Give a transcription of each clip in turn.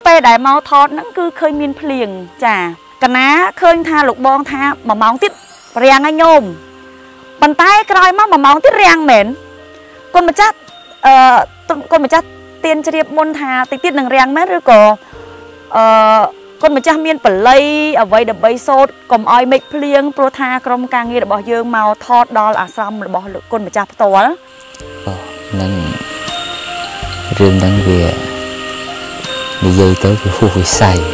ពេលដែលមកថតហ្នឹងគឺឃើញមានភ្លៀងចាកណាឃើញថាលោកបងថា1ម៉ោងទៀតរាំងឲ្យញោមប៉ុន្តែក្រោយមក1ម៉ោងទៀតរាំងមែនគុណម្ចាស់គុណម្ចាស់ទៀនជ្រាបមុនថាតិចទៀតនឹងរាំងមែនឬក៏គុណម្ចាស់មានបល័យអ្វីដើម្បីសូត្រកុំឲ្យមេឃភ្លៀងព្រោះថាក្រុមការងាររបស់យើងមកថតដល់អាស្រមរបស់គុណម្ចាស់ផ្ទាល់នឹងរឿងហ្នឹងវានិយាយទៅវាហួសវិស័យ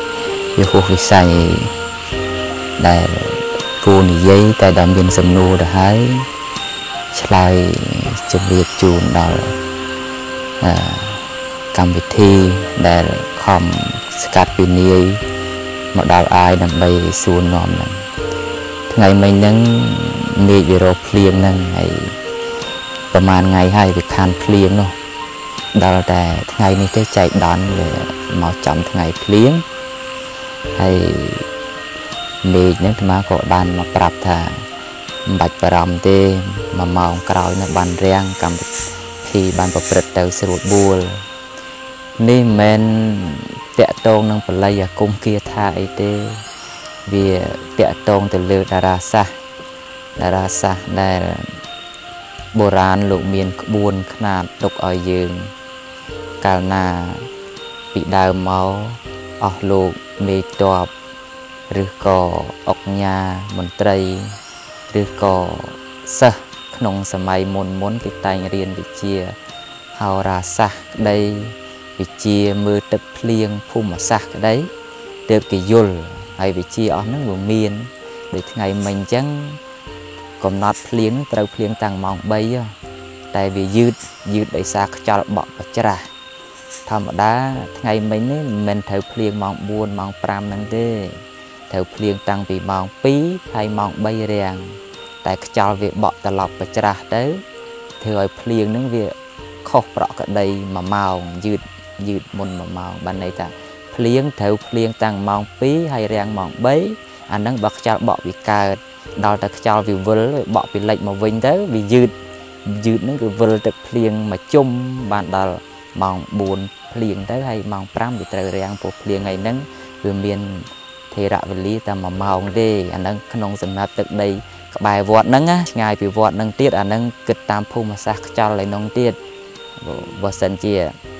ដែលគួរនិយាយតែដល់មានសំណួរទៅហើយឆ្លើយជំរាបជូនដល់កម្មវិធីដែលខំស្កាត់ពីនាយមកដល់អាយដើម្បីសួរនាំហ្នឹងថ្ងៃមិញហ្នឹងមេឃវារកភ្លៀងហ្នឹងហើយប្រហែលថ្ងៃហើយវាខានភ្លៀងនោះដល់តែថ្ងៃនេះទេចែកដន់វាមកចំថ្ងៃភ្លៀងហើយមេឃហ្នឹងអាត្មាក៏បានមកប្រាប់ថាមិនបាច់បារម្ភទេ1ម៉ោងក្រោយនៅបានរាំងកម្មវិធីបានប្រព្រឹត្តទៅស្រួលបួលនេះមិនមែនតាក់ទងនឹងបល័យអាគមគាថាអីទេវាតាក់ទងទៅលើតារាសាស្ត្រដែលបុរាណលោកមានក្បួនខ្នាតទុកឲ្យយើងកាលណាពីដើមមកអស់លោកមេតបឬក៏អុកញ៉ាមន្ត្រីឬក៏សិស្សក្នុងសម័យមុនគេតែងរៀនវិជ្ជាហោរាសាស្ត្រក្តីវិជ្ជាមើលទឹកភ្លៀងភូមិសាស្ត្រក្តីទើបគេយល់ហើយវិជ្ជាអស់ហ្នឹងវាមានដូចថ្ងៃមិញអញ្ចឹងកំណត់ភ្លៀងត្រូវភ្លៀងតាំងម៉ោង3តែវាយឺតដោយសារខ្យល់បក់បច្រាស់ធម្មតាថ្ងៃមិញនេះមិនមែនត្រូវភ្លៀងម៉ោង4ម៉ោង5ហ្នឹងទេត្រូវភ្លៀងតាំងពីម៉ោង2ហើយម៉ោង3រាំងតែខ្យល់វាបក់ត្រឡប់បច្រាស់ទៅធ្វើឲ្យភ្លៀងហ្នឹងវាខុសប្រក្រតី1ម៉ោងយឺតមុន1ម៉ោងបានន័យថាភ្លៀងត្រូវភ្លៀងតាំងម៉ោង2ហើយរាំងម៉ោង3អាហ្នឹងបើខ្យល់បក់វាកើតដល់តែខ្យល់វាវិលបក់ពីលិចមកវិញទៅវាយឺតហ្នឹងគឺវិលទឹកភ្លៀងមកជុំបានដល់ម៉ោង4ភ្លៀងទៅហើយម៉ោង5វាត្រូវរាំងពោះភ្លៀងថ្ងៃហ្នឹងវាមានថេរវេលាតែ1ម៉ោងទេអាហ្នឹងក្នុងសំណាប់ទឹកដីក្បែរវត្តហ្នឹងណាឆ្ងាយពីវត្តហ្នឹងទៀតអាហ្នឹងគិតតាមភូមិសាស្ត្រខ្យល់ឯនោះទៀតបើសិនជា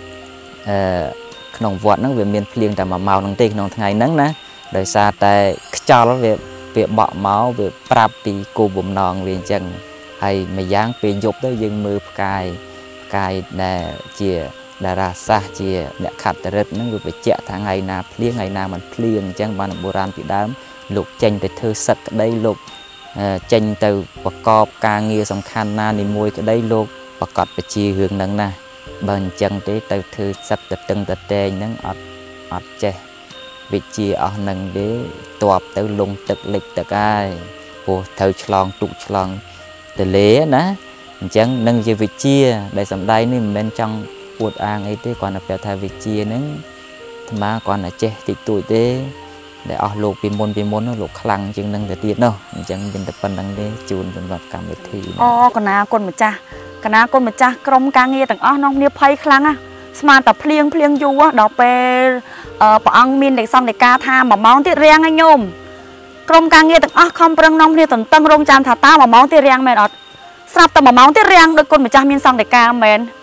ក្នុងវត្តហ្នឹងវាមានភ្លៀងតែ1ម៉ោងហ្នឹងទេក្នុងថ្ងៃហ្នឹងណាដោយសារតែខ្យល់វាបក់មកវាប្រាប់ពីគោលបំណងវាអញ្ចឹងហើយម្យ៉ាងពេលយប់ទៅយើងមើលផ្កាយដែលជាតារាសាស្ត្រជាអ្នកខត្តរិទ្ធហ្នឹងវាបញ្ជាក់ថាថ្ងៃណាភ្លៀងថ្ងៃណាមិនភ្លៀងអញ្ចឹងបានបុរាណពីដើមលោកចេញទៅធ្វើសឹកក្តីលោកចេញទៅប្រកបការងារសំខាន់ណានីមួយក្តីលោកប្រកាសបញ្ជារឿងហ្នឹងណាបើអញ្ចឹងទេទៅធ្វើសឹកតឹងតតែងហ្នឹងអត់ចេះវិជាអស់នឹងទេតបទៅលងទឹកលិចទឹកហើយព្រោះត្រូវឆ្លងទុកឆ្លងទលេណាអញ្ចឹងនឹងជាវិជាដែលសំដែងនេះមិនមែនចង់អួតអាងអីទេគ្រាន់តែប្រាប់ថាវិជាហ្នឹងអាត្មាគ្រាន់តែចេះតិចតួចទេដែលអស់លោកពីមុនលោកខ្លាំងជាងនឹងទៅទៀតនោះអញ្ចឹងមានតែប៉ុណ្្នឹងទេជូនសម្រាប់កម្មវិធីកណាគុណម្ចាស់ក្រុមការងារទាំងអស់នោះគ្នាភ័យខ្លាំងណាស្មានតែភ្លៀងយូរដល់ពេលព្រះអង្គមានលេខសង្ឃដីកាថា1ម៉ោងទៀតរាំងឲ្យញោមក្រុមការងារទាំងអស់ខំប្រឹងនាំគ្នាតន្ទឹងរង់ចាំថាតើ1ម៉ោងទៀតរាំងមែនអត់ស្រាប់តែ1ម៉ោងទៀតរាំងដោយគុណម្ចាស់មានសង្ឃដីកាមែន